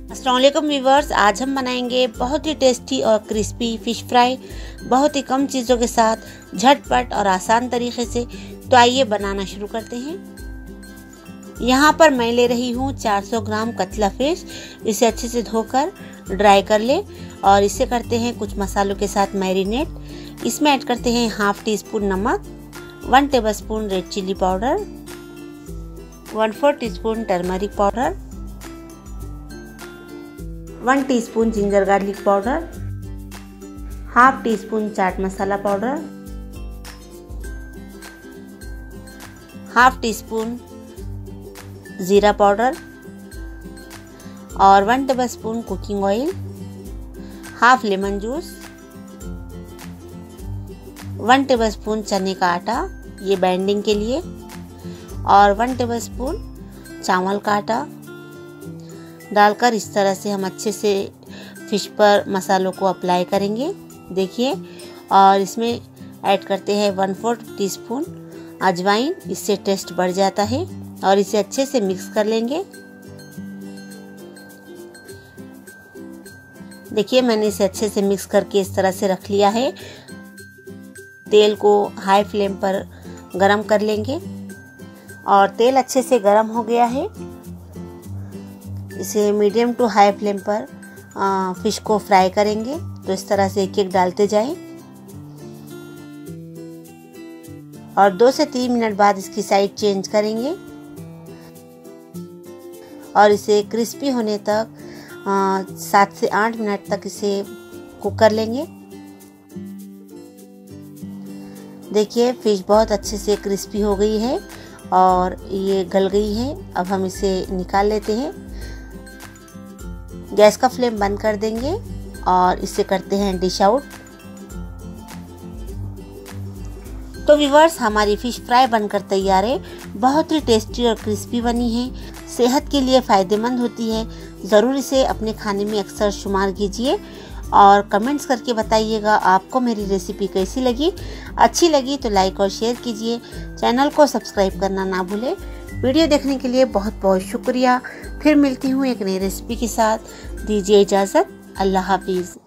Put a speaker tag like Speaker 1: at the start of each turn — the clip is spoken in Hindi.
Speaker 1: अस्सलाम वालेकुम व्यूवर्स, आज हम बनाएंगे बहुत ही टेस्टी और क्रिस्पी फ़िश फ्राई बहुत ही कम चीज़ों के साथ झटपट और आसान तरीके से। तो आइए बनाना शुरू करते हैं। यहाँ पर मैं ले रही हूँ 400 ग्राम कतला फ़िश। इसे अच्छे से धोकर ड्राई कर ले और इसे करते हैं कुछ मसालों के साथ मैरिनेट। इसमें ऐड करते हैं हाफ टी स्पून नमक, 1 tablespoon red chilli powder, 1/4 teaspoon turmeric powder, 1 teaspoon ginger garlic powder, half teaspoon chaat masala powder, half teaspoon जीरा पाउडर और 1 tablespoon cooking oil, half lemon juice, 1 tablespoon चने का आटा, ये बाइंडिंग के लिए, और 1 टेबलस्पून चावल का आटा डालकर इस तरह से हम अच्छे से फिश पर मसालों को अप्लाई करेंगे। देखिए, और इसमें ऐड करते हैं 1/4 टीस्पून अजवाइन। इससे टेस्ट बढ़ जाता है और इसे अच्छे से मिक्स कर लेंगे। देखिए, मैंने इसे अच्छे से मिक्स करके इस तरह से रख लिया है। तेल को हाई फ्लेम पर गरम कर लेंगे और तेल अच्छे से गरम हो गया है। इसे मीडियम टू हाई फ्लेम पर फिश को फ्राई करेंगे। तो इस तरह से एक एक डालते जाएं और 2 से 3 मिनट बाद इसकी साइड चेंज करेंगे और इसे क्रिस्पी होने तक 7 से 8 मिनट तक इसे कुक कर लेंगे। देखिए, फिश बहुत अच्छे से क्रिस्पी हो गई है और ये गल गई है। अब हम इसे निकाल लेते हैं। गैस का फ्लेम बंद कर देंगे और इसे करते हैं डिश आउट। तो व्यूअर्स, हमारी फिश फ्राई बनकर तैयार है। बहुत ही टेस्टी और क्रिस्पी बनी है, सेहत के लिए फ़ायदेमंद होती है। ज़रूर इसे अपने खाने में अक्सर शुमार कीजिए और कमेंट्स करके बताइएगा आपको मेरी रेसिपी कैसी लगी। अच्छी लगी तो लाइक और शेयर कीजिए। चैनल को सब्सक्राइब करना ना भूलें। वीडियो देखने के लिए बहुत बहुत शुक्रिया। फिर मिलती हूँ एक नई रेसिपी के साथ। दीजिए इजाज़त। अल्लाह हाफिज़।